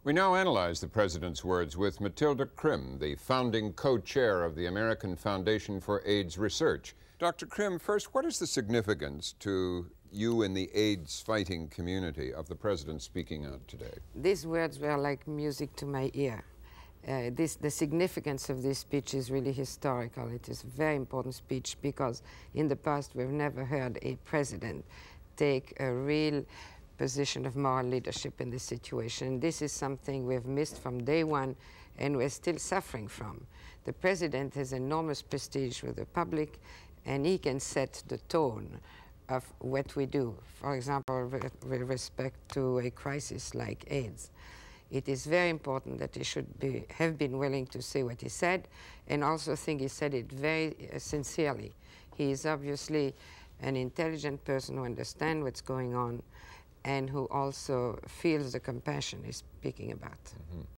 We now analyze the President's words with Mathilde Krim, the founding co-chair of the American Foundation for AIDS Research. Dr. Krim, first, what is the significance to you in the AIDS fighting community of the President speaking out today? These words were like music to my ear. The significance of this speech is really historical. It is a very important speech because in the past we've never heard a president take a real position of moral leadership in this situation. This is something we've missed from day one and we're still suffering from. The president has enormous prestige with the public and he can set the tone of what we do, for example, with respect to a crisis like AIDS. It is very important that he should have been willing to say what he said, and also think he said it very sincerely. He is obviously an intelligent person who understands what's going on and who also feels the compassion he's speaking about.